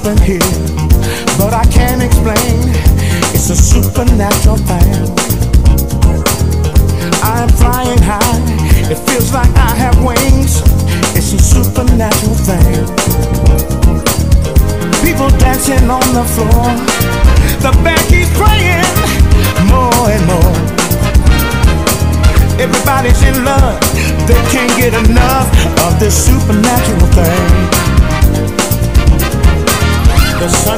something here, but I can't explain. It's a supernatural thing. I'm flying high. It feels like I have wings. It's a supernatural thing. People dancing on the floor. The band keeps playing more and more. Everybody's in love. They can't get enough of this supernatural thing. The sun